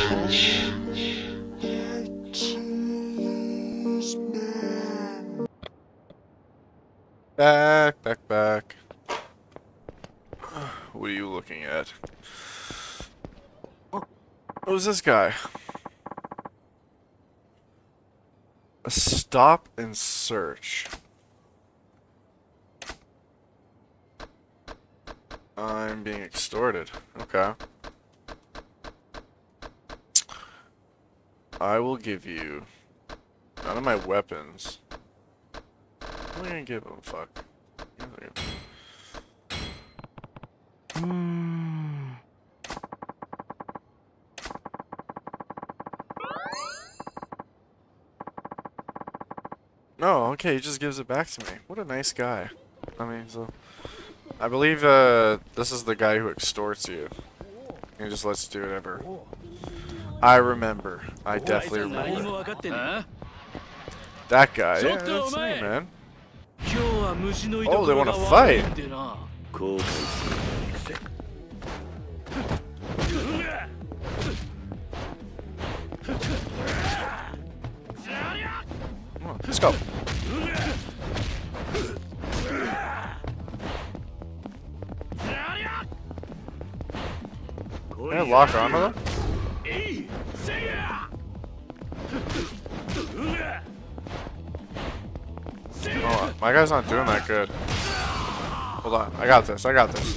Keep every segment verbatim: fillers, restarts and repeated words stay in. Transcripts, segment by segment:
Back, back, back. What are you looking at? Who's this guy? A stop and search. I'm being extorted. Okay. I will give you none of my weapons. What am I gonna give him? Fuck. Hmm. No, okay, he just gives it back to me. What a nice guy. I mean, so I believe uh, this is the guy who extorts you. He just lets you do whatever. I remember. I definitely remember. That guy. Yeah, that's me, man. Oh, they want to fight. Come on, let's go. Can I lock onto them? Oh, my guy's not doing that good. Hold on, I got this, I got this.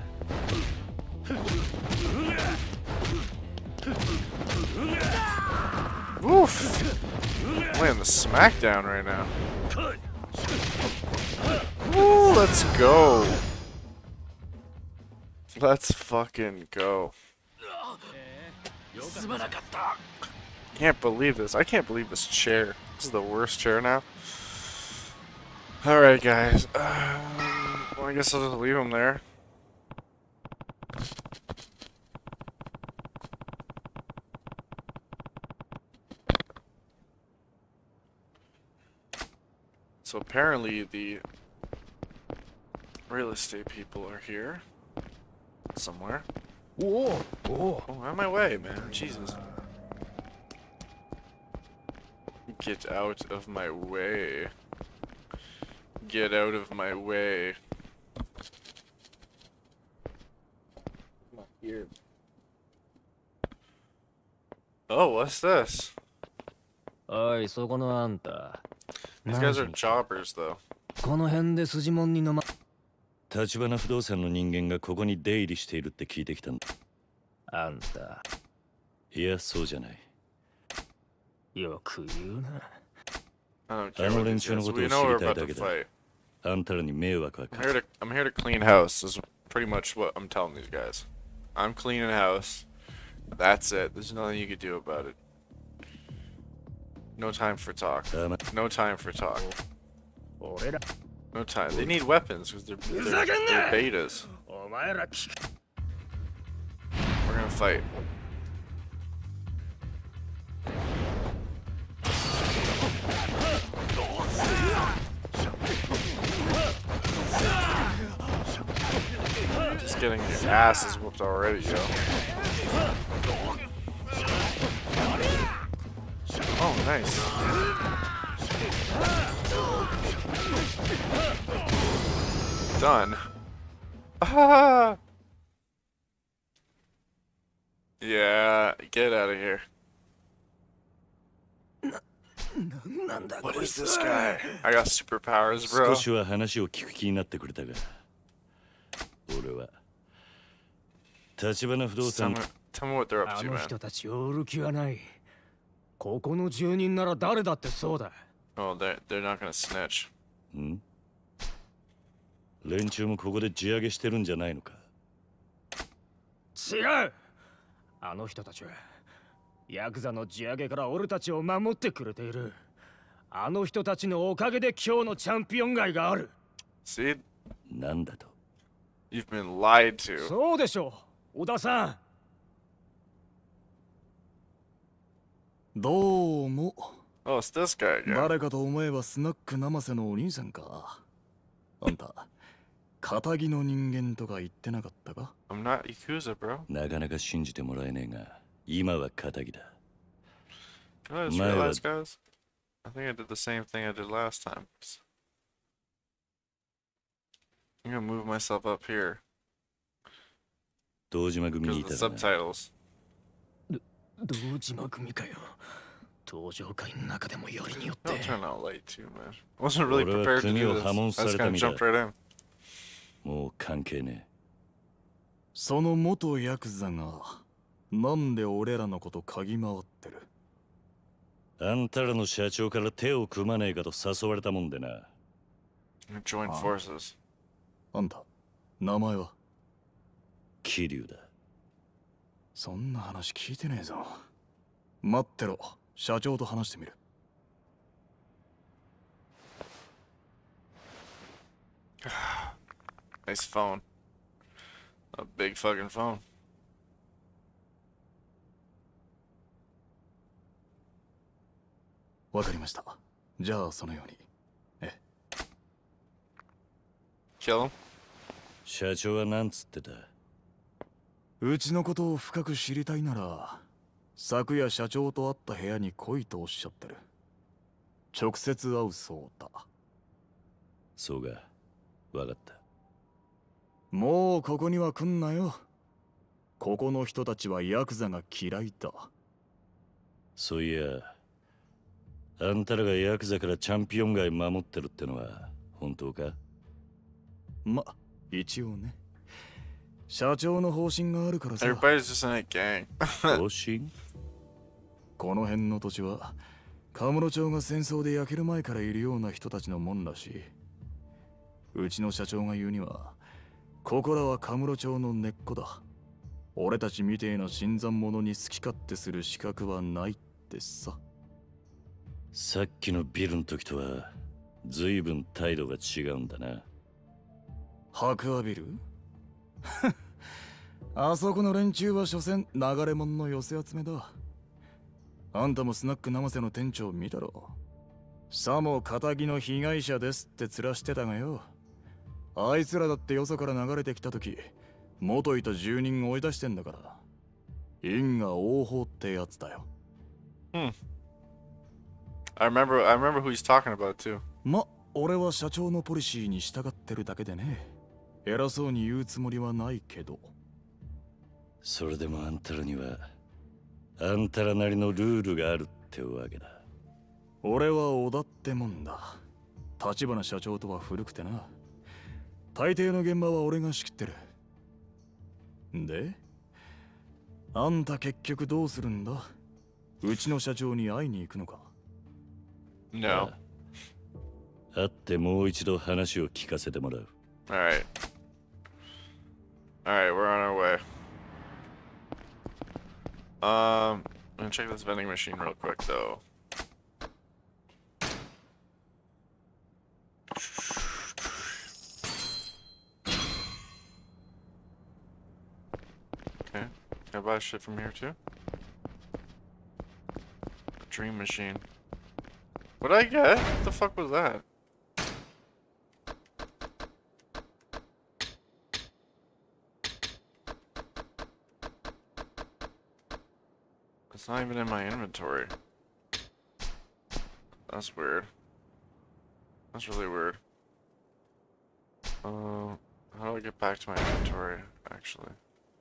Oof! I'm laying the smackdown right now. Ooh, let's go. Let's fucking go. Can't believe this. I can't believe this chair. This is the worst chair now. Alright, guys. Um, well, I guess I'll just leave him there. So apparently the real estate people are here. Somewhere. Whoa, whoa. Oh, out of my way, man. Jesus. Get out of my way. Get out of my way. Come on, here. Oh, what's this? Oi, so kono anta. These guys are jobbers, though. この辺で筋もんに飲ま。 立花不動産の人間がここに出入りしているって聞いてきたんだ。 あんた。 いや、そうじゃない。 よく言うな。 あの連中のことを知りたいだけだ。 あんたらに迷惑はかけ。 I'm here to I'm here to clean house. This is pretty much what I'm telling these guys. I'm cleaning house. That's it. There's nothing you can do about it. No time for talk. No time for talk. No time. They need weapons because they're, they're, they're betas. We're gonna fight. Just getting your asses whooped already, yo. Oh, nice. Done. Ah! Yeah, get out of here. What is this guy? I got superpowers, bro. 少しは話を聞く気になってくれたが、俺は立花不動産。 Tell me what they're up to, man. あの人たちを売る気はない。ここの住人なら誰だってそうだ。 Oh, they're they're not gonna snitch. ん？連中もここで地上げしてるんじゃないのか。 違う。あの人たちはヤクザの地上げから俺たちを守ってくれている。あの人たちのおかげで今日のチャンピオン街がある。 See? なんだと。 You've been lied to. そうでしょう、小田さん。 どうも。 Oh, it's this guy again. 誰かと思えばスナック生瀬のお兄さんか。あんた、仇の人間とか言ってなかったか？ I'm not Yakuza, bro. なかなか信じてもらえねえが、 今は仇だ。 You know what I just My realized, bad. guys? I think I did the same thing I did last time. I'm gonna move myself up here 堂島組 because に of い the たらな。 subtitles. 堂島組かよ。登場会の中でもよりによって Don't turn out light too, man. I wasn't really 俺は prepared to 組 do を this. 破門 I さ just れた kind of 身だ。 jumped right in. もう関係ねその元ヤクザがなんで俺らのこと嗅ぎ回ってる？ え。あんたらの社長から手を組まねえかと誘われたもんでな。 Join Huh? forces. あんた名前は？ 桐生だ。 そんな話聞いてねえぞ。待ってろ、社長と話してみる。 Nice phone. A big fucking phone. わかりました。じゃあそのように。え、 Kill him? 社長はなんつってた？ うちのことを深く知りたいなら、昨夜社長と会った部屋に来いとおっしゃってる。直接会うそうだ。 そうか。わかった。 もうここには来んなよ。ここの人たちはヤクザが嫌いだ。 そういや、あんたらがヤクザからチャンピオン街守ってるってのは本当か？ ま、一応ね。社長の方針があるからさ。 Everybody's just in a gang. 方針？ この辺の土地はカムロ町が戦争で焼ける前からいるような人たちのもんらしい。うちの社長が言うには、ここらはカムロ町の根っこだ。俺たちみてえな新参者に好き勝手する資格はないってさ。 さっきのビルの時とは随分態度が違うんだな。 白亜ビル？あそこの連中は所詮流れ者の寄せ集めだ。あんたもスナック生瀬の店長見たろ。さも仇の被害者ですって面してたがよ。あいつらだってよそから流れてきた時、元いた住人追い出してんだから。因果応報ってやつだよ。 Hmm. I remember. I remember who he's talking about too. ま、俺は社長のポリシーに従ってるだけでね。偉そうに言うつもりはないけど。 それでもあんたらにはあんたらなりのルールがあるってわけだ。 俺は織田ってもんだ。立花社長とは古くてな。大抵の現場は俺が仕切ってる。で、あんた結局どうするんだ？うちの社長に会いに行くのか？ No. 会ってもう一度話を聞かせてもらう。 All right. All right, we're on our way. Um, I'm gonna check this vending machine real quick though. Okay, can I buy shit from here too? Dream machine. What did I get? What the fuck was that? It's not even in my inventory. That's weird. That's really weird. Uh, how do I get back to my inventory, actually?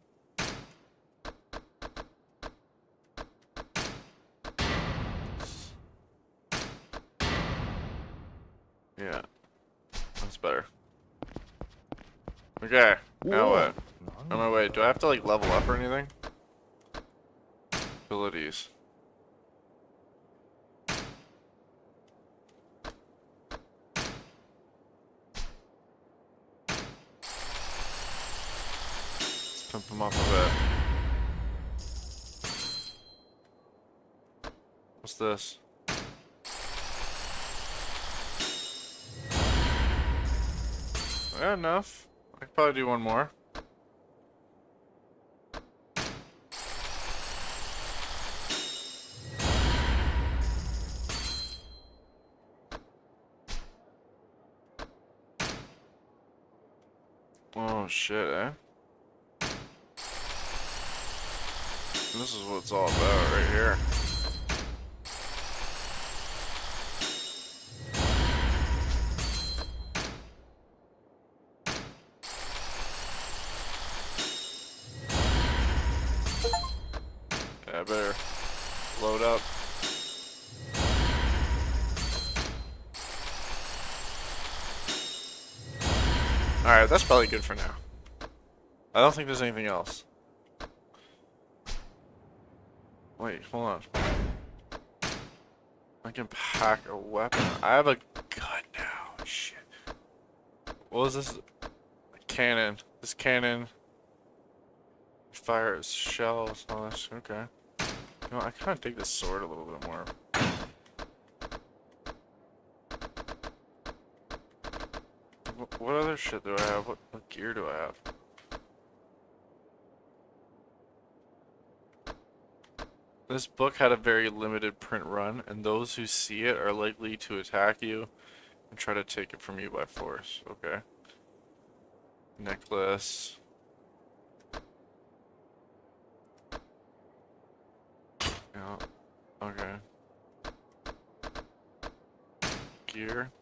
Yeah. That's better. Okay, now what? On my way. Do I have to, like, level up or anything? Abilities. Let's pump him up a bit. What's this? Yeah, enough. I could probably do one more. Oh shit, eh? This is what it's all about right here. I better load up. Alright, that's probably good for now. I don't think there's anything else. Wait, hold on. I can pack a weapon. I have a gun now. Shit. What was this? A cannon. This cannon fires shells. Oh, that's okay. You know, I kind of dig this sword a little bit more. What, what other shit do I have? What, what gear do I have? This book had a very limited print run, and those who see it are likely to attack you and try to take it from you by force. Okay. Necklace. Yeah. Okay. Gear.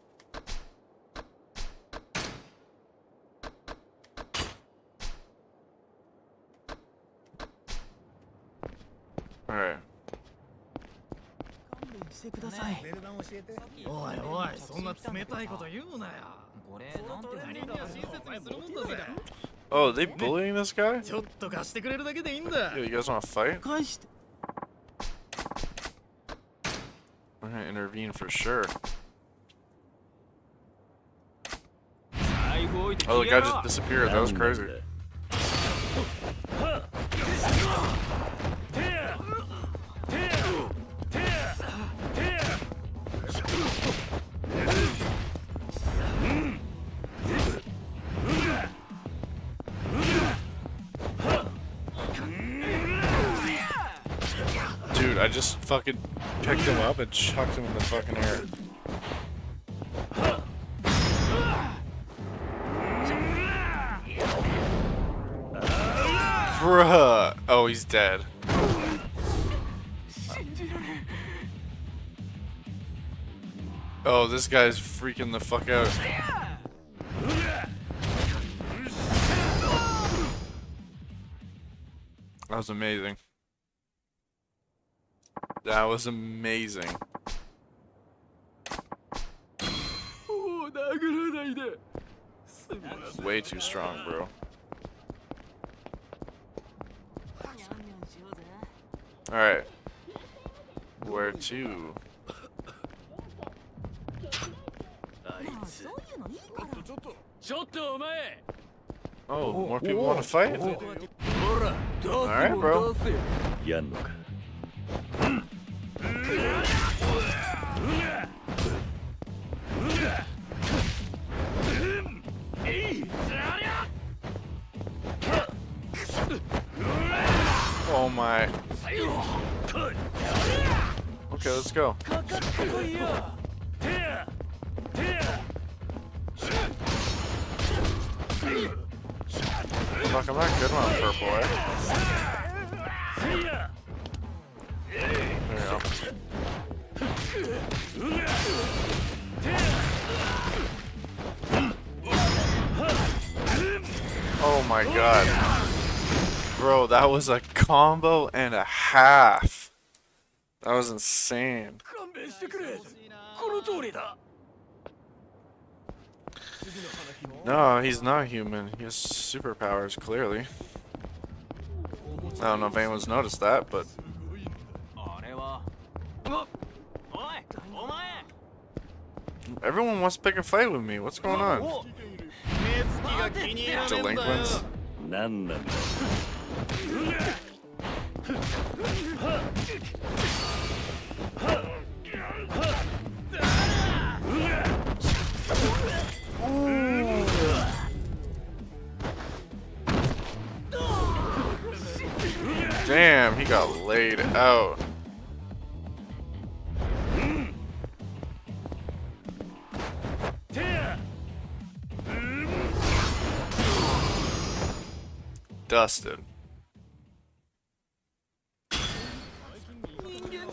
Alright. してください。おいおい、そんな冷たいこと言うなよ。これなんて何が親切にするもんだぜ。 Oh, are they bullying this guy? ちょっと貸してくれるだけでいいんだ。 Yo, you guys wanna fight? 返して。 We're gonna intervene for sure. Oh, the guy just disappeared. That was crazy. Dude, I just fucking picked him up and chucked him in the fucking air. Bruh. Oh, he's dead. Oh, this guy's freaking the fuck out. That was amazing. That was amazing. Way too strong, bro. Alright. Where to? Oh, more people want to fight? Alright, bro. Oh my. Okay, let's go. Fuck, I'm not good on purple, eh? There you go. Oh my god. Bro, that was a combo and a half. That was insane. No, he's not human. He has superpowers, clearly. I don't know if anyone's noticed that, but... Everyone wants to pick a fight with me. What's going on? Delinquents? Damn, he got laid out. Dusted.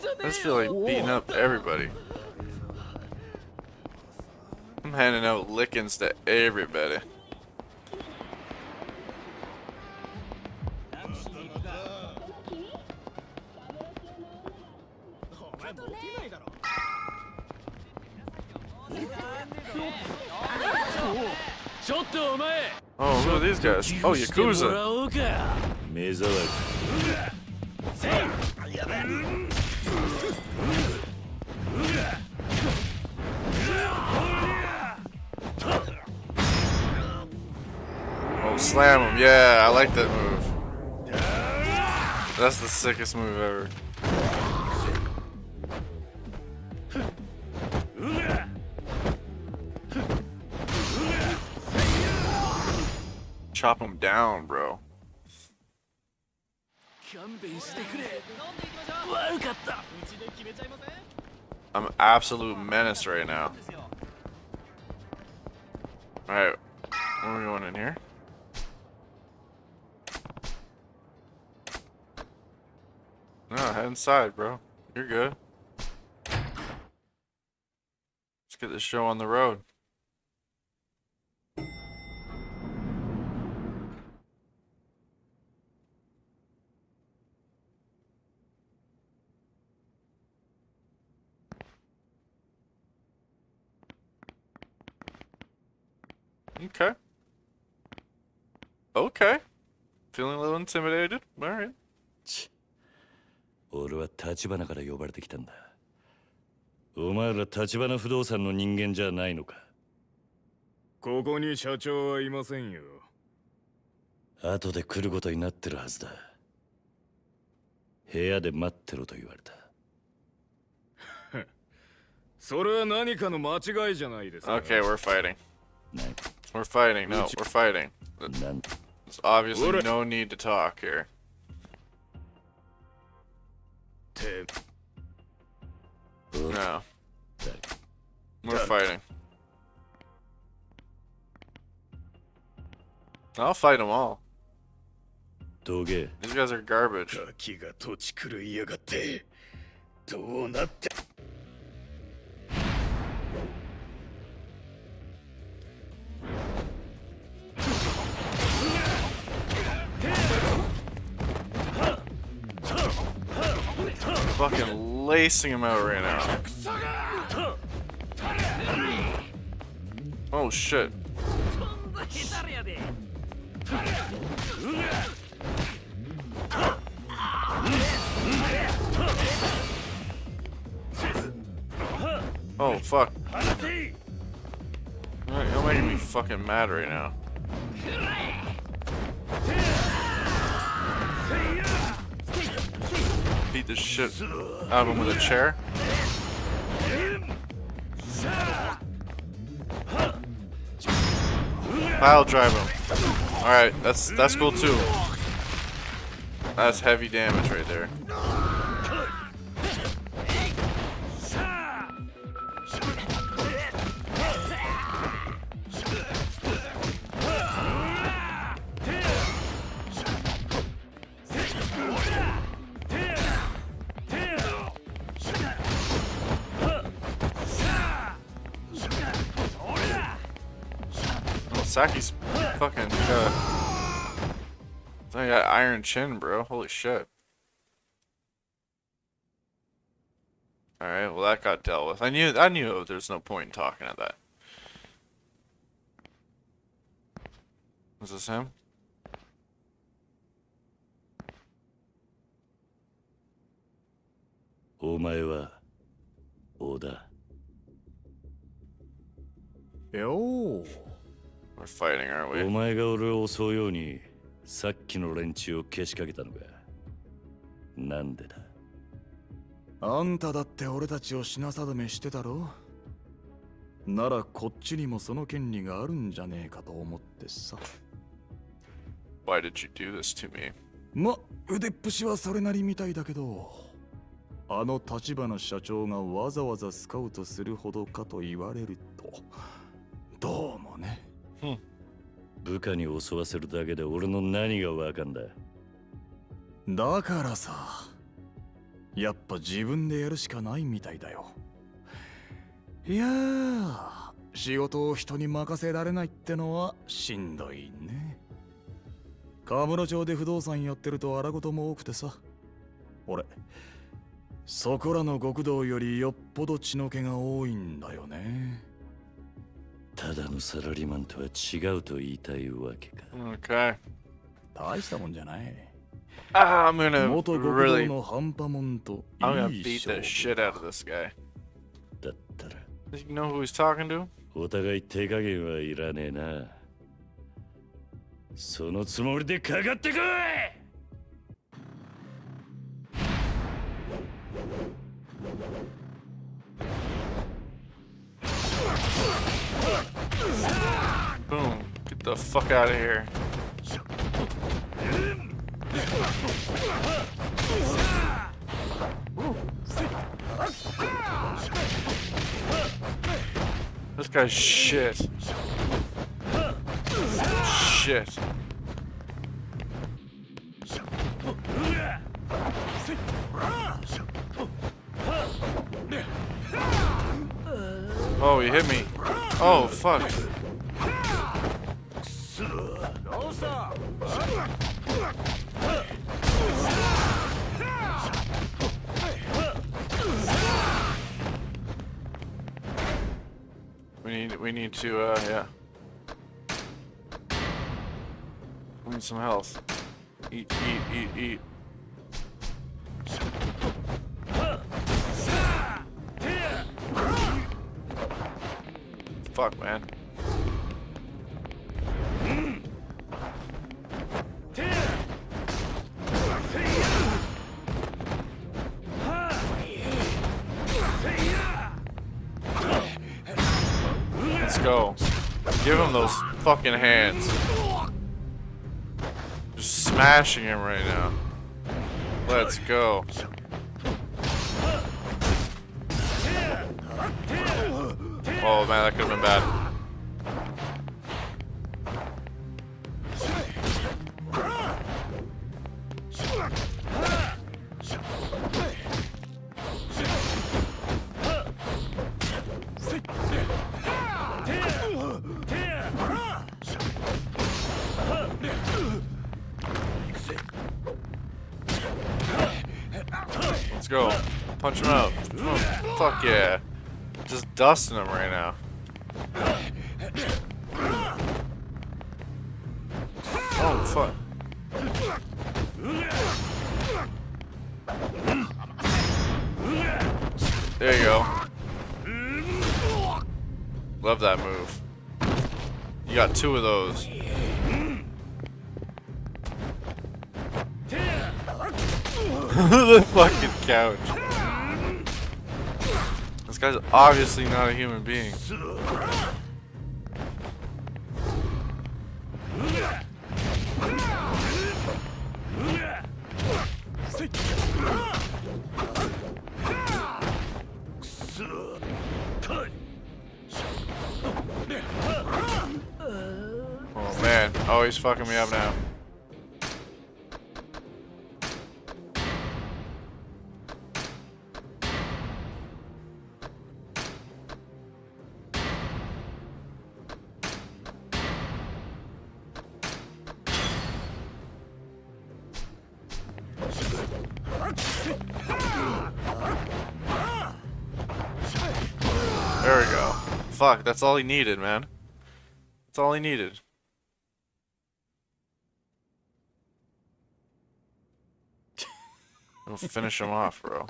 I just feel like beating up everybody. I'm handing out lickings to everybody. Oh, who are these guys? Oh, Yakuza. Oh, slam him. Yeah, I like that move. That's the sickest move ever. Chop him down, bro. I'm an absolute menace right now. Alright, where are we going in here? No, head inside, bro. You're good. Let's get this show on the road. Okay. Okay. Feeling a little intimidated? Alright. 俺は立花から呼ばれてきたんだ。お前ら立花不動産の人間じゃないのか。 ここに社長はいませんよ。 後で来ることになってるはずだ。部屋で待ってろと言われた。 それは何かの間違いじゃないですか。 Okay, we're fighting. We're fighting. No, we're fighting. There's obviously no need to talk here. No. We're fighting. I'll fight them all. These guys are garbage. Fucking lacing him out right now. Oh shit. Oh fuck. Alright, you're making me fucking mad right now. Beat the shit out of him with a chair. Pile drive him. Alright, that's that's cool too. That's heavy damage right there. Saki's fucking got, I got iron chin, bro. Holy shit. Alright, well that got dealt with. I knew I knew there's no point in talking at that. Was this him? Omae wa Oda. Yo. We're fighting, aren't we? お前が俺を襲うようにさっきの連中をけしかけたのか。なんでだ。 あんただって俺たちを品定めしてたろ。ならこっちにもその権利があるんじゃねえかと思ってさ。 Why did you do this to me? ま、腕っぷしはそれなりみたいだけど、あの立花社長がわざわざスカウトするほどかと言われると、どうもね。 部下に襲わせるだけで俺の何がわかんだ。 だからさ、 やっぱ自分でやるしかないみたいだよ。いやー、仕事を人に任せられないってのはしんどいね。河村町で不動産やってると荒事も多くてさ。俺そこらの極道よりよっぽど血の気が多いんだよね。 ただのサラリーマンとは違うと言いたいわけか。 Okay. 大したもんじゃない。 Ah, I'm gonna 元極道 really, の半端もんと I'm gonna いい beat 勝 the 負 shit out of this guy. だったら You know who he's talking to? お互い手加減はいらねえな。そのつもりでかかってこい。 Boom. Get the fuck out of here. This guy's shit. Shit. Oh, he hit me. Oh, fuck. We need, we need to, uh, yeah. We need some health. Eat, eat, eat, eat. Fuck, man. Let's go. Give him those fucking hands. Just smashing him right now. Let's go. Oh man, that could have been bad. Let's go. Punch him out. Fuck yeah. Just dusting him right now. Oh, fuck. There you go. Love that move. You got two of those. The fucking couch. This guy's obviously not a human being. Oh man, oh he's fucking me up now. There we go. Fuck, that's all he needed, man. That's all he needed. We'll finish him off, bro.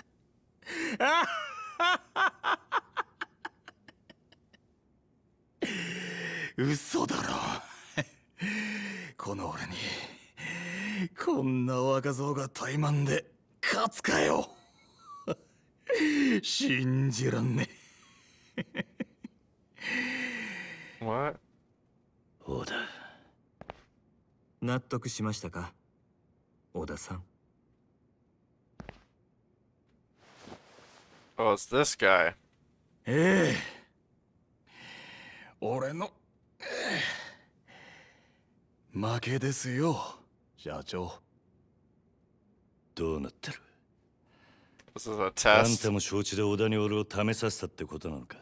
嘘だろ。この俺にこんな若造が怠慢で勝つかよ。信じらんね。 What? そうだ。 納得しましたか、小田さん。 Oh, it's this guy. ええ。俺の、ええ、負けですよ、社長。 どうなってる？ This is a あん test. たも承知で織田に俺を試させたってことなのか。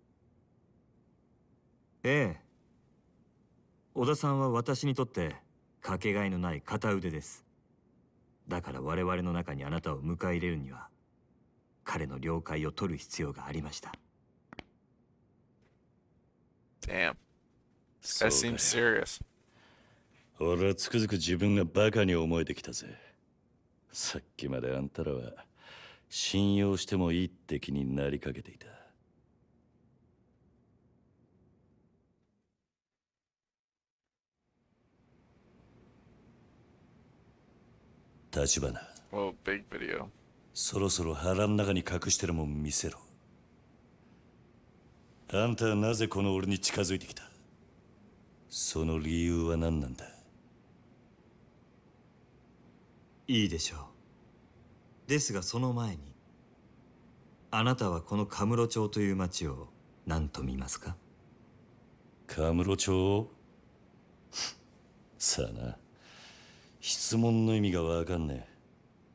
ええ。織田さんは私にとってかけがえのない片腕です。だから我々の中にあなたを迎え入れるには彼の了解を取る必要がありました。 Damn. This そう guy だよ seems serious. 俺はつくづく自分がバカに思えてきたぜ。さっきまであんたらは信用してもいいって気になりかけていた。立花、 Whoa, big video. そろそろ腹の中に隠してるもん見せろ。あんたはなぜこの俺に近づいてきた？その理由は何なんだ？ いいでしょう。ですがその前に、あなたはこのカムロ町という町を何と見ますか？ カムロ町？さあな、質問の意味がわかんねえ。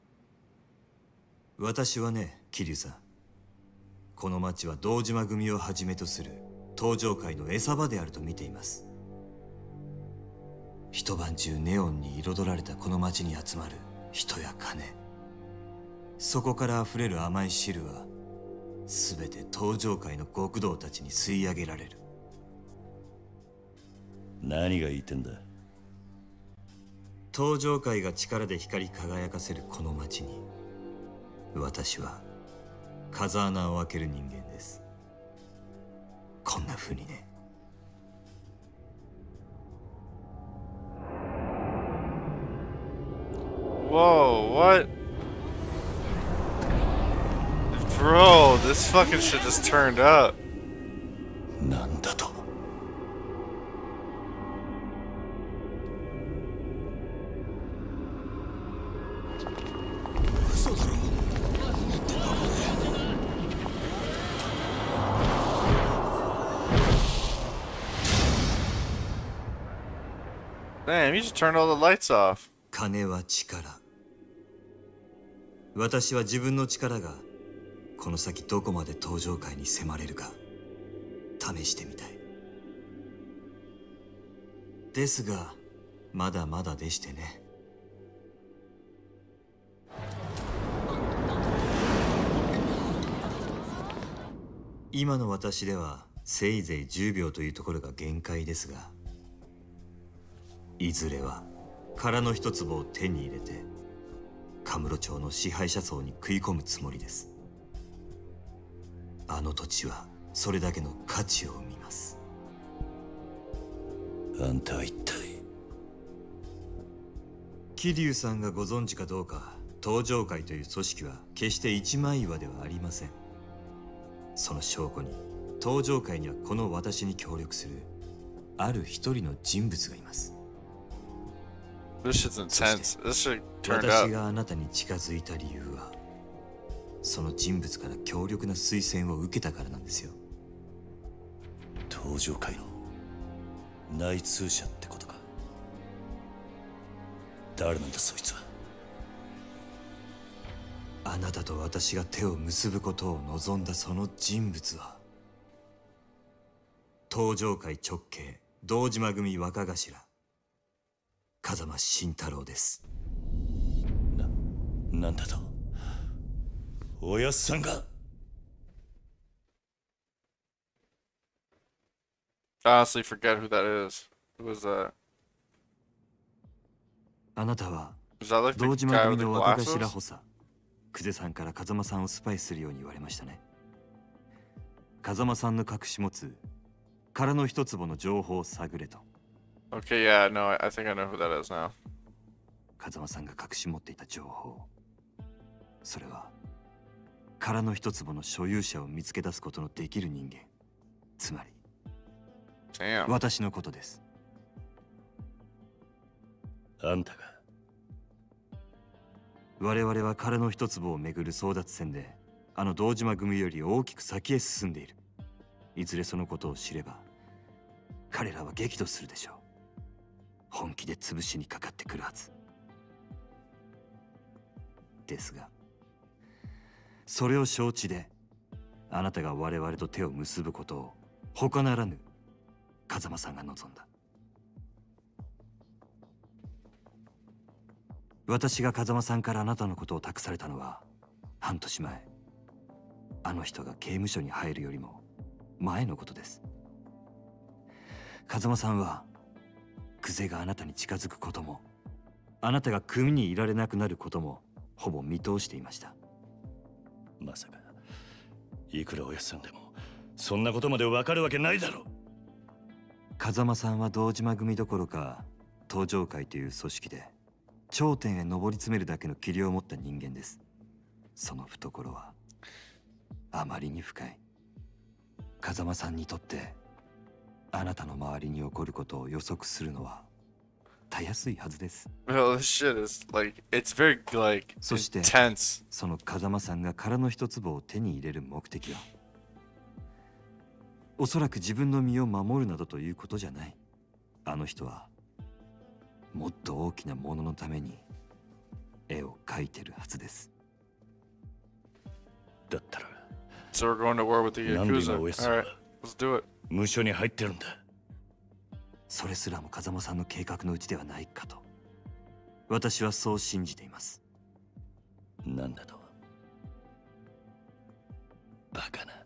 私はね、桐生さん、この町は堂島組をはじめとする登場界の餌場であると見ています。一晩中ネオンに彩られたこの町に集まる人や金、そこから溢れる甘い汁は全て登場界の極道たちに吸い上げられる。 何が言いてんだ？ 登場界が力で光り輝かせるこの町に、私は風穴を開ける人間です。こんな風にね。 Whoa, what? Bro, this fucking shit just turned up. なんだと？ 嘘だろ。 Damn, you just turned all the lights off. 金は力。私は自分の力がこの先どこまで登場界に迫れるか試してみたい。ですがまだまだでしてね。今の私ではせいぜいじゅうびょうというところが限界ですが、いずれは殻の一粒を手に入れてカムロ町の支配者層に食い込むつもりです。あの土地はそれだけの価値を生みます。 あんたは一体？ 桐生さんがご存知かどうか、登場会という組織は決して一枚岩ではありません。その証拠に登場会にはこの私に協力するある一人の人物がいます。 This shit's intense. This shit turned 私 up. があなたに近づいた理由は、その人物から強力な推薦を受けたからなんですよ。 登場界の内通者ってことか。誰なんだそいつは。 あなたと私が手を結ぶことを望んだその人物は、登場界直系堂島組若頭風間慎太郎です。 な、なんだと？おやっさんが。 I honestly forget who that is. Who was that? あなたは Was that like 堂 the 島 guy 組 with the の若頭 glasses? 補佐久世さんから風間さんをスパイするように言われましたね。風間さんの隠し持つ殻の一坪の情報を探れと。 Okay, yeah, no, I, I think I know who that is now. 風間さんが隠し持っていた情報、それは殻の一坪の所有者を見つけ出すことのできる人間、つまり Damn. 私のことです。 あんたが。 我々は殻の一坪をめぐる争奪戦であの堂島組より大きく先へ進んでいる。いずれそのことを知れば彼らは激怒するでしょう。本気で潰しにかかってくるはずですが、 それを承知であなたが我々と手を結ぶことを他ならぬ風間さんが望んだ。私が風間さんからあなたのことを託されたのは半年前、あの人が刑務所に入るよりも前のことです。風間さんは久世があなたに近づくこともあなたが組にいられなくなることもほぼ見通していました。 まさかいくらおやっさんでもそんなことまでわかるわけないだろう。 風間さんは堂島組どころか東上会という組織で頂点へ上り詰めるだけの器量を持った人間です。その懐はあまりに深い。風間さんにとってあなたの周りに起こることを予測するのはたやすいはずです。 Well, this shit is like, it's very like そして intense. その風間さんが殻の一粒を手に入れる目的はおそらく自分の身を守るなどということじゃない。あの人はもっと大きなもののために絵を描いてるはずです。 だったら So we're going to war with the なんで Yakuza. 今おやっさん Alright, は let's do it. 無所に入ってるんだ。 それすらも風間さんの計画のうちではないかと私はそう信じています。 なんだと。バカな。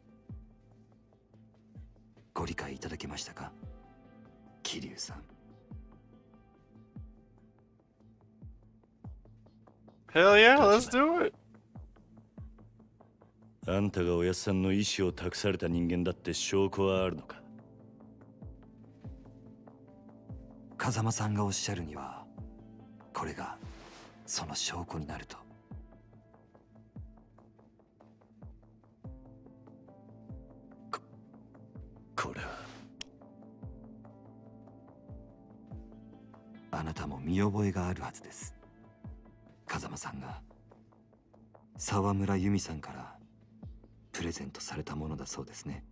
ご理解いただけましたか、桐生さん。 Hell yeah, let's do it. あんたがおやっさんの意志を託された人間だって証拠はあるのか。 風間さんがおっしゃるにはこれがその証拠になると。 ここれはあなたも見覚えがあるはずです。風間さんが沢村由美さんからプレゼントされたものだそうですね。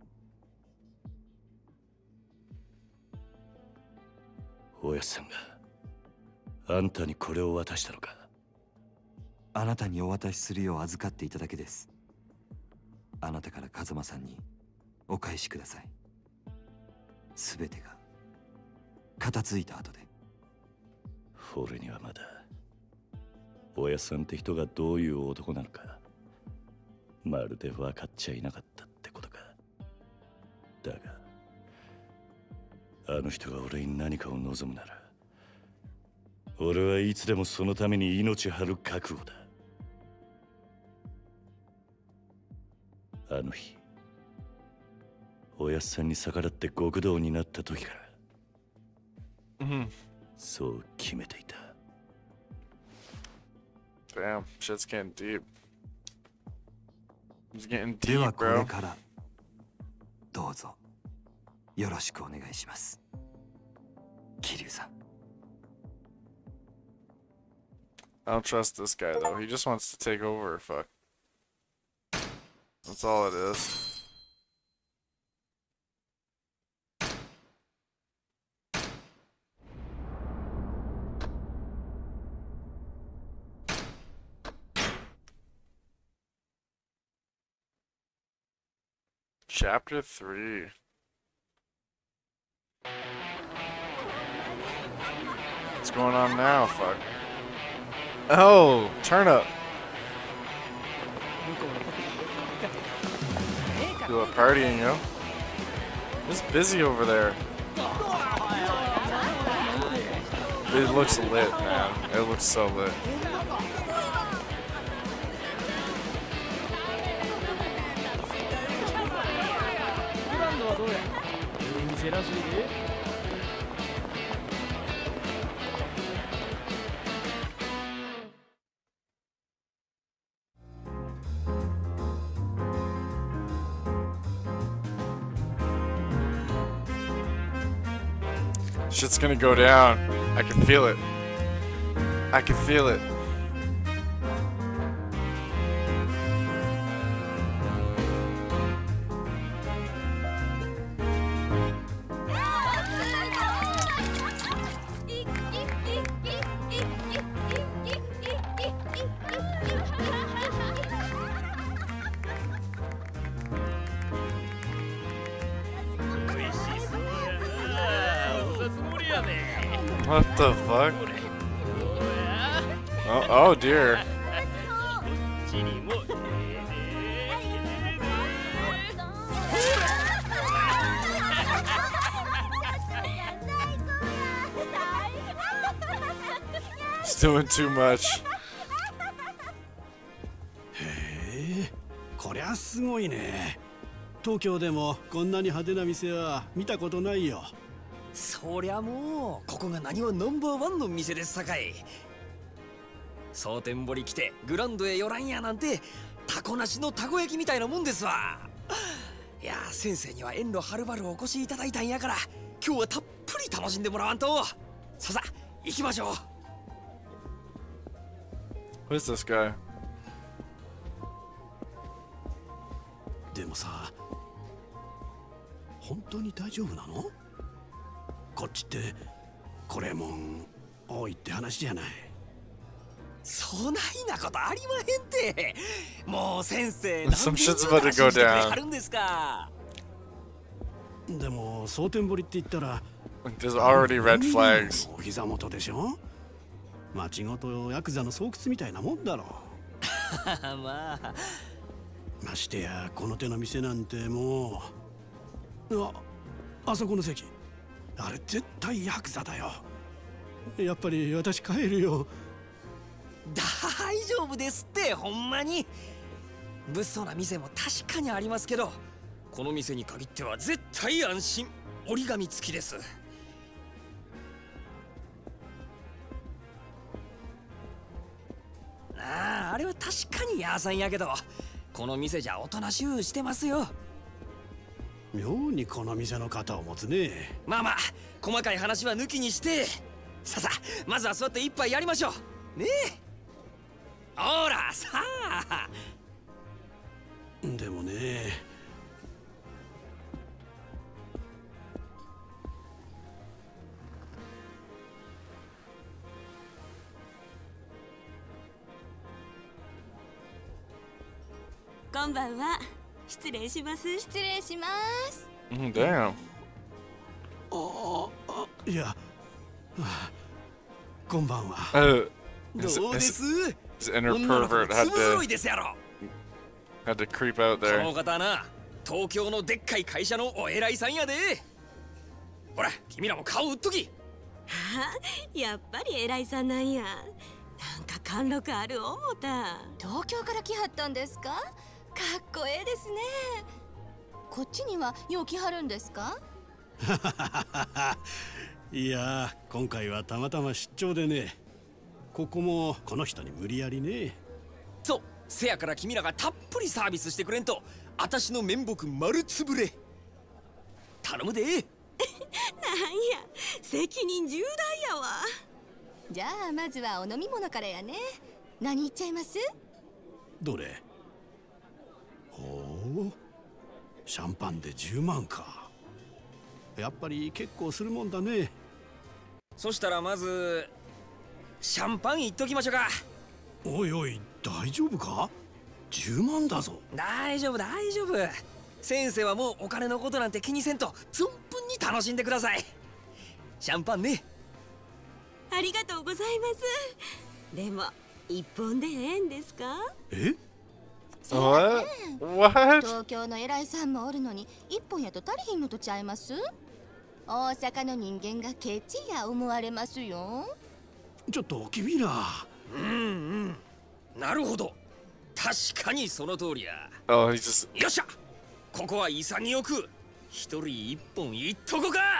おやっさんがあんたにこれを渡したのか。 あなたにお渡しするよう預かっていただけです。あなたから風間さんにお返しください。すべてが片付いた後で。 俺にはまだおやっさんって人がどういう男なのかまるで分かっちゃいなかったってことか。だがあの人が俺に何かを望むなら俺はいつでもそのために命張る覚悟だ。あの日おやっさんに逆らって極道になった時から Mhm. そう決めていた。 Damn, shit's getting deep. It's getting では deep, これ bro. からどうぞよろしくお願いします、桐生さん。 I don't trust this guy though. He just wants to take over. Fuck. That's all it is. Chapter three. What's going on now? Fuck. Oh, turnip. Do a partying, yo. It's busy over there. It looks lit, man. It looks so lit. Shit's gonna go down. I can feel it. I can feel it. What the fuck? Oh, oh dear. He's doing too much. へえ、こりゃすごいね。東京でもこんなに派手な店は見たことないよ。 そりゃもうここが何はナンバーワンの店ですさかい。蒼天堀来てグランドへ寄らんやなんてタコなしのたこ焼きみたいなもんですわ。いや先生には遠路はるばるお越しいただいたんやから今日はたっぷり楽しんでもらわんと。さあさあ行きましょう。 Who is this guy? でもさ、本当に大丈夫なの？こっちってこれもん多いって話じゃない。 そないなことありまへんて。もう先生 Some shit's about to go down. あるんですか。 でも蒼天堀って言ったら There's already red flags. お膝元でしょ。町ごとヤクザの巣窟みたいなもんだろう。 まあましてやこの手の店なんてもう、あ、あそこの席、あれ絶対ヤクザだよ。やっぱり私帰るよ。 大丈夫ですってほんまに。物騒な店も確かにありますけどこの店に限っては絶対安心。折り紙付きです。ああ、あれは確かにヤーさんやけどこの店じゃおとなしゅうしてますよ。 妙にこの店の肩を持つね。 まあまあ細かい話は抜きにしてさあさあまずは座って一杯やりましょうねえ。ほらさあ。 でもね、 こんばんは。失礼します。失礼します。 Mm, damn. ああ、いや、こんばんは。 Uh, どうです？ his inner 女の子 pervert の had つぶ揃い to ですやろ。 had to creep out こ there. の方はな東京のでっかい会社のお偉いさんやで。ほら君らも顔売っとき。 やっぱり偉いさんなんや。なんか貫禄ある思うた。 東京から来はったんですか？かっこええですね。こっちにはよう来はるんですか？ いや、今回はたまたま出張でね。ここもこの人に無理やりね。 そう、せやから君らがたっぷりサービスしてくれんと私の面目丸つぶれ。頼むで。 なんや責任重大やわ。 じゃあまずはお飲み物からやね。何言っちゃいます？ どれ？ほう、シャンパンでじゅうまんか。やっぱり結構するもんだね。 そしたらまずシャンパンいっときましょうか。 おいおい、大丈夫か？じゅうまんだぞ。 大丈夫大丈夫。先生はもうお金のことなんて気にせんと存分に楽しんでください。シャンパンね。 ありがとうございます。でも一本でええんですか？ え？ What? What? 東京の偉いさんもおるのに一本やと足りひんのとちゃいます？大阪の人間がケチや思われますよ。 ちょっと君ら。 うんうん。なるほど。確かにその通りや。 Oh, he's just. よっしゃ。ここは潔く一人一本いっとこか。 ほな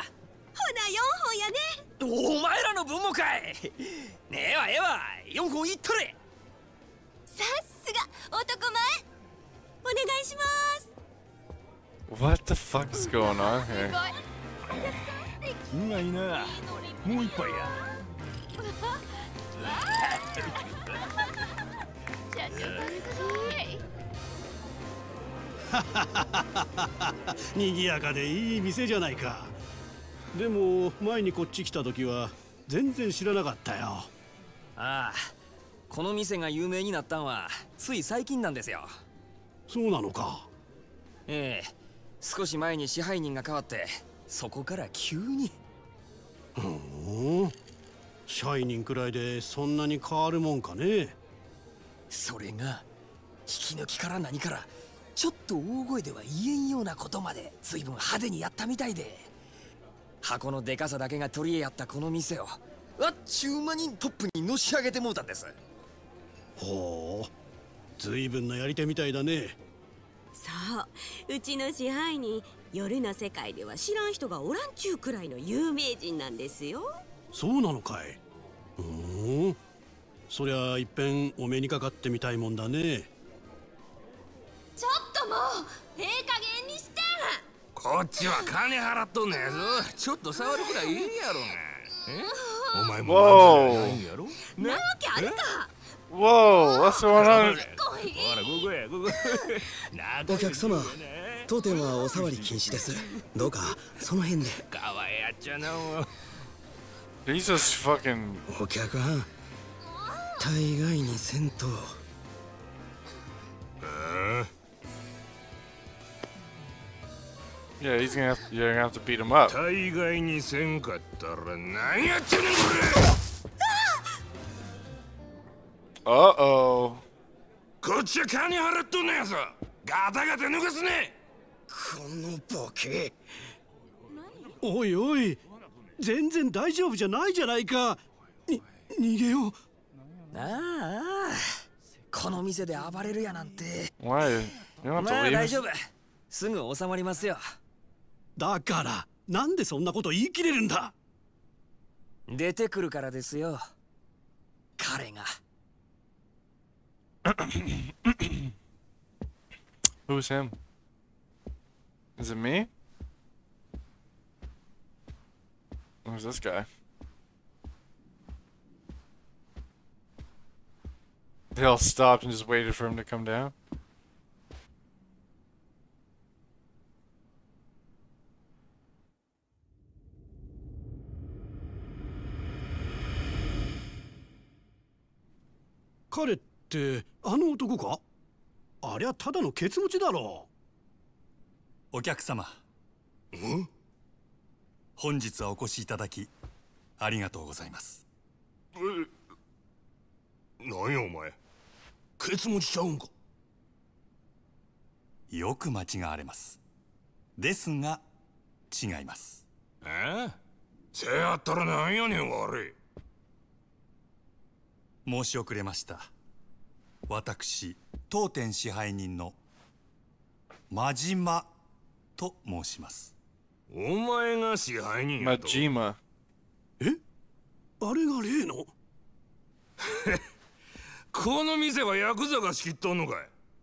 よんほんやね。 お前らの分もかい。ねえわええわ、よんほんいっとれ。 さすが男前。 お願いします。 What the fuck is going on here? うまいな。もう一杯や。 にぎやかでいい店じゃないか。でも前にこっち来た時は全然知らなかったよ。 ああ、この店が有名になったんはつい最近なんですよ。 そうなのか。 ええ、少し前に支配人が変わってそこから急に。 ふん、 シャイニンくらいでそんなに変わるもんかね。 それが引き抜きから何からちょっと大声では言えんようなことまで随分派手にやったみたいで、箱のでかさだけが取り柄やったこの店をあっちゅう間にトップにのし上げてもうたんです。 ほう、随分なやり手みたいだね。 そう、うちの支配人、夜の世界では知らん人がおらんちゅうくらいの有名人なんですよ。 そうなのかい。うーん、そりゃいっぺんお目にかかってみたいもんだね。 ちょっともうええ加減にして。 こっちは金払っとんねやぞ。ちょっと触るくらいいいやろが。えお前もないんやろ。 なわけあるか。 Whoa, what's going on? ほら、ここや、ここ。 お客様、当店はお触り禁止です。どうかその辺で。 かわいやっちゃなもう。 He's just fucking. お客はん、大概にせんと。 Yeah, he's gonna have, you're gonna have to beat him up. 大概にせんかったら何やってんねんこれ。 Uh-oh. こっちは金払っとんねやぞ。ガタガタ抜かすね。 このボケ。 おいおい、全然大丈夫じゃないじゃないか。に逃げよう。 ああ、この店で暴れるやなんて。 Why? You don't have ま to あ leave. 大丈夫、すぐ収まりますよ。 だからなんでそんなこと言い切れるんだ。 出てくるからですよ、彼が。 Who's him? Is it me? Who's this guy? They all stopped and just waited for him to come down. 彼ってあの男か。ありゃただのケツ持ちだろう。お客様、 ん？ 本日はお越しいただきありがとうございます。 え、なんやお前、ケツ持ちちゃうんか。 よく間違われます。ですが違います。 え？せやったらなんやねん悪い。申し遅れました。私当店支配人の真島と申します。 お前が支配人やと。 真島。 え？あれが例の？ この店はヤクザが仕切っとんのかい。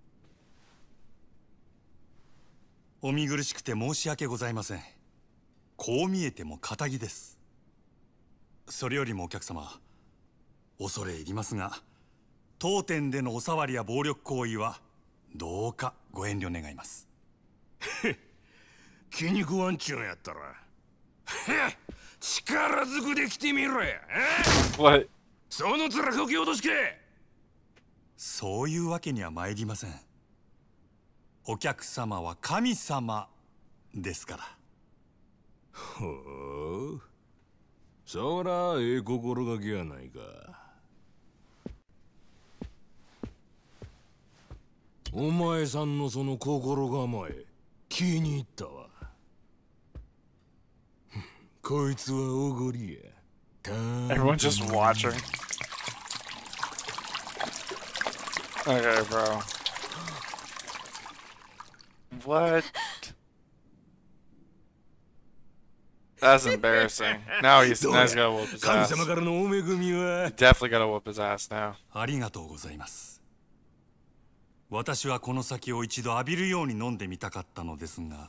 お見苦しくて申し訳ございません。こう見えても堅気です。それよりもお客様、恐れ入りますが、当店でのお触りや暴力行為はどうかご遠慮願います。 気に食わんちゅうんやったら力ずくで来てみろや。 What? その面こき落としけ。 そういうわけには参りません。お客様は神様ですから。 ほう、そらええ心がけやないか。お前さんのその心構え気に入ったわ。こいつはおごりや。 Everyone's just watching. Okay, bro. What? That's embarrassing. Now he's, now he's gotta whoop his 神 ass. 様からのお恵みは。 Definitely gotta whoop his ass now. ありがとうございます。私はこの酒を一度浴びるように飲んでみたかったのですが、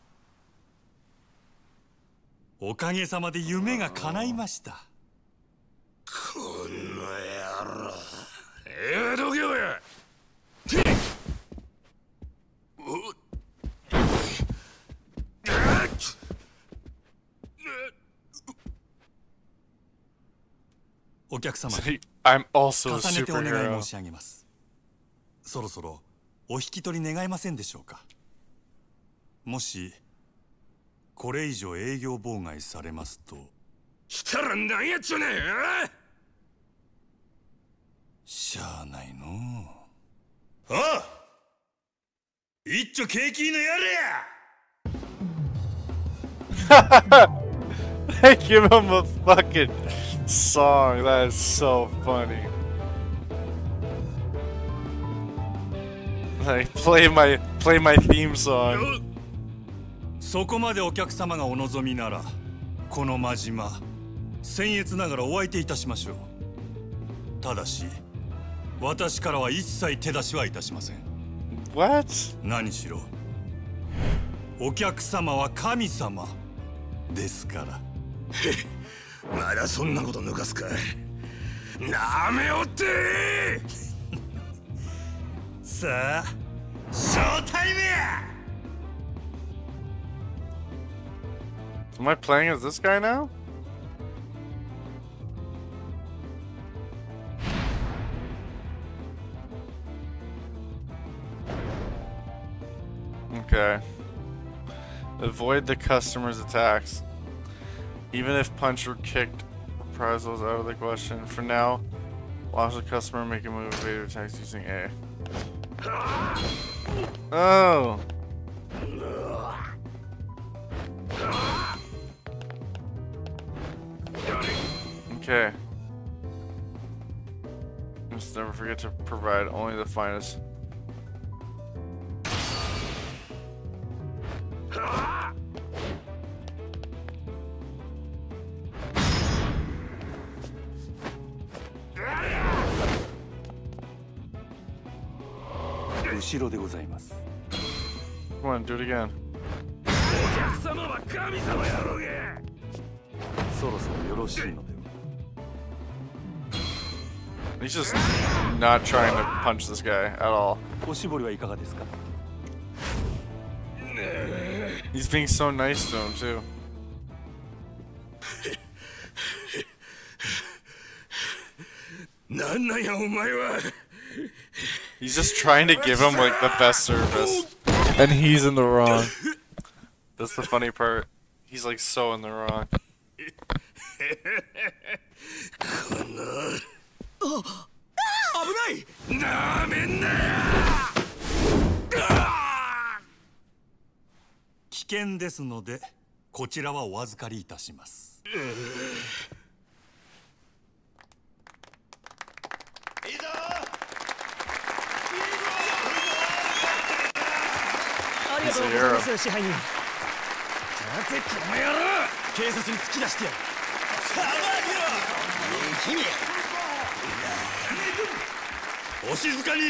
おかげさまで夢が叶いました。 この野郎。ええどけよや。 お客様、 I'm also a 重ねてお願い superhero. 申し上げます。そろそろお引き取り願えませんでしょうか。もしこれ以上営業妨害されますと来たら何やっちゃねえ。しゃあないのう。ああ、一丁ケーキのやれや。They give him a fucking song. That is so funny. Like play my play my theme song. そこまでお客様がお望みなら、この真島、僭越ながらお相手いたしましょう。ただし、私からは一切手出しはいたしません。 What? 何しろ、お客様は神様ですから。まだそんなこと抜かすか。なめおってさあ、ショータイムや。 Am I playing as this guy now? Okay. Avoid the customer's attacks. Even if punched or kicked, reprisals out of the question. For now, watch the customer make a move evade attacks using A. Oh! Okay. Just never forget to provide only the finest. Come on, do it again. He's just not trying to punch this guy at all. He's being so nice to him too. He's just trying to give him like the best service, and he's in the wrong. That's the funny part. He's like so in the wrong. 危険ですので、こちらはお預かりいたします。 ありがとうございます、支配人。さて、この野郎、警察に突き出してやる。さあ、君。 お静かに。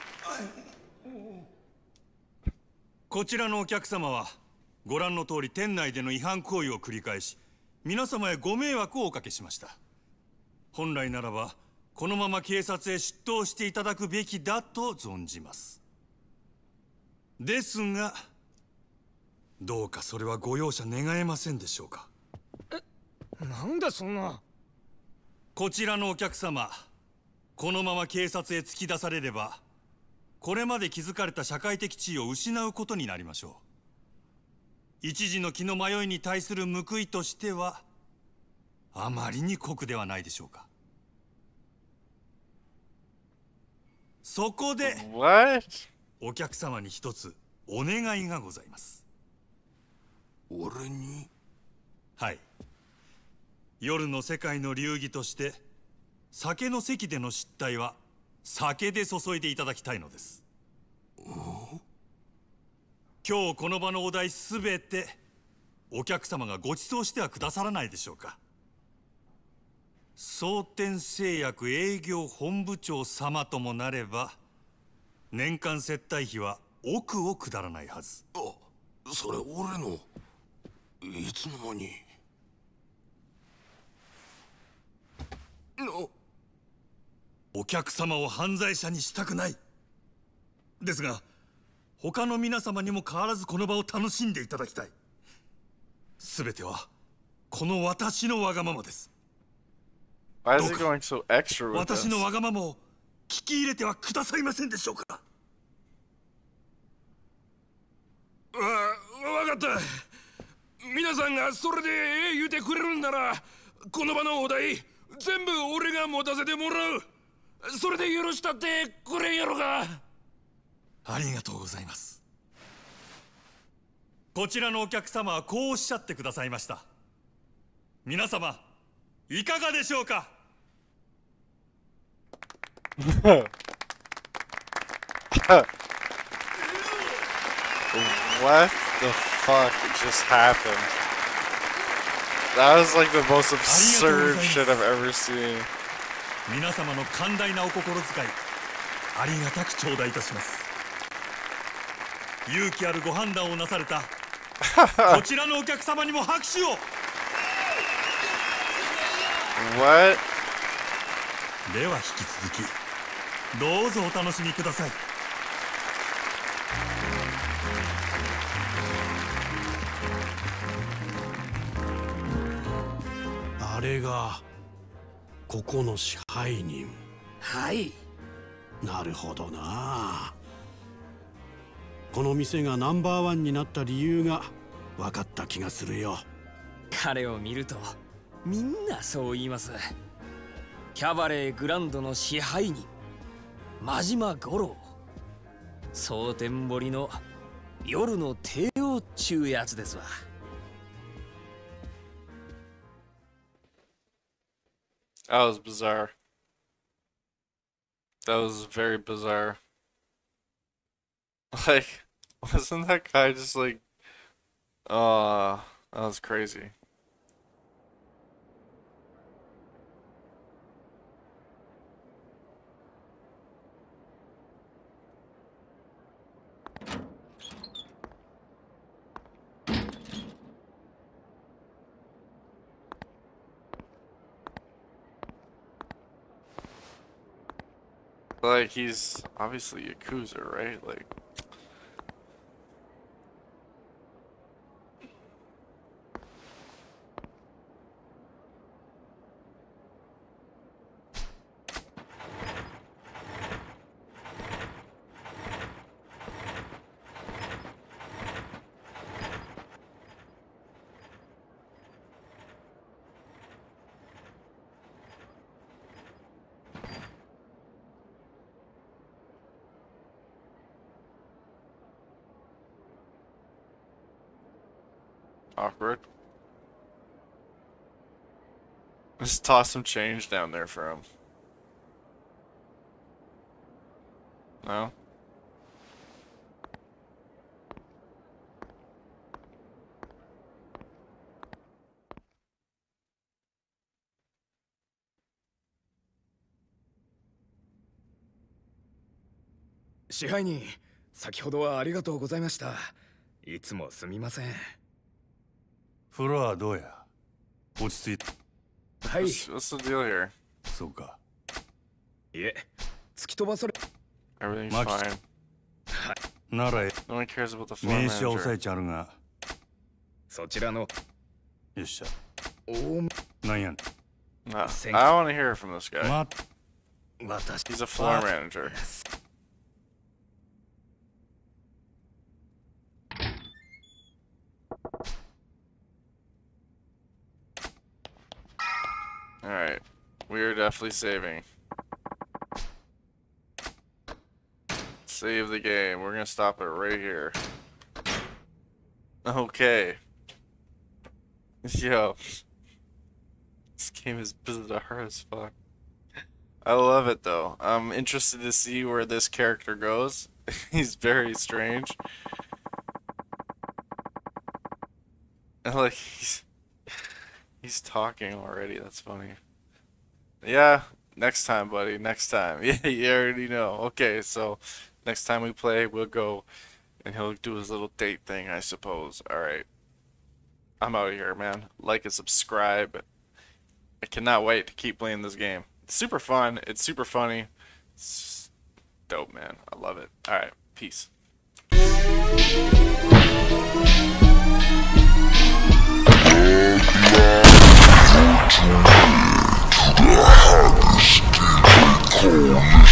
こちらのお客様はご覧の通り店内での違反行為を繰り返し、皆様へご迷惑をおかけしました。本来ならばこのまま警察へ出頭していただくべきだと存じます。ですが、どうかそれはご容赦願えませんでしょうか。 え、なんでそんな。 こちらのお客様、このまま警察へ突き出されれば、これまで築かれた社会的地位を失うことになりましょう。一時の気の迷いに対する報いとしては、あまりに酷ではないでしょうか。そこで、お客様に一つお願いがございます。 俺に？ はい。夜の世界の流儀として、酒の席での失態は酒で注いでいただきたいのです。今日この場のお題すべてお客様がご馳走してはくださらないでしょうか。蒼天製薬営業本部長様ともなれば、年間接待費は億を下らないはず。 あ、それ俺の。いつの間に。 のお客様を犯罪者にしたくない。ですが、他の皆様にも変わらずこの場を楽しんでいただきたい。すべてはこの私のわがままです。 Why is he going so extra with this? 私のわがままを聞き入れてはくださいませんでしょうか。 わ、わかった。皆さんがそれでええ言うてくれるんなら、 この場のお題全部俺が持たせてもらう。それで許したってくれんやろか。 ありがとうございます。こちらのお客様はこうおっしゃってくださいました。皆様いかがでしょうか。 What the fuck just happened? That was like the most absurd shit I've ever seen. 皆様の寛大なお心遣いありがたく頂戴いたします。勇気あるご判断をなされたこちらのお客様にも拍手を。 What? では引き続きどうぞお楽しみください。 あれがここの支配人。 はい。 なるほどな。この店がナンバーワンになった理由が分かった気がするよ。 彼を見るとみんなそう言います。キャバレーグランドの支配人真島五郎、蒼天堀の夜の帝王っちゅうやつですわ。 That was bizarre. That was very bizarre. Like, wasn't that guy just like, uh, that was crazy. Like, he's obviously Yakuza, right? Like, awkward. Just toss some change down there for him. No? "支配人、先ほどはありがとうございました。いつもすみません。 フロアどうや。落ち着いた。 はい。 What's, what's the deal here? そうか。 いえ、突き飛ばされ。 Everything's マキ fine. ならえ No one cares about the floor 名刺は押さ manager. えちゃるが。 そちらの。 よっしゃ。 おお。 なんやねん。 No, I don't want to hear from this guy. ま、 He's a floor manager. Alright. We are definitely saving. Save the game. We're gonna stop it right here. Okay. Yo. This game is bizarre as fuck. I love it though. I'm interested to see where this character goes. He's very strange. And like he's he's talking already. That's funny. Yeah, next time, buddy. Next time. Yeah, you already know. Okay, so next time we play, we'll go and he'll do his little date thing, I suppose. Alright. I'm out of here, man. Like and subscribe. I cannot wait to keep playing this game. It's super fun. It's super funny. It's dope, man. I love it. Alright, peace. The hardest D J coalition.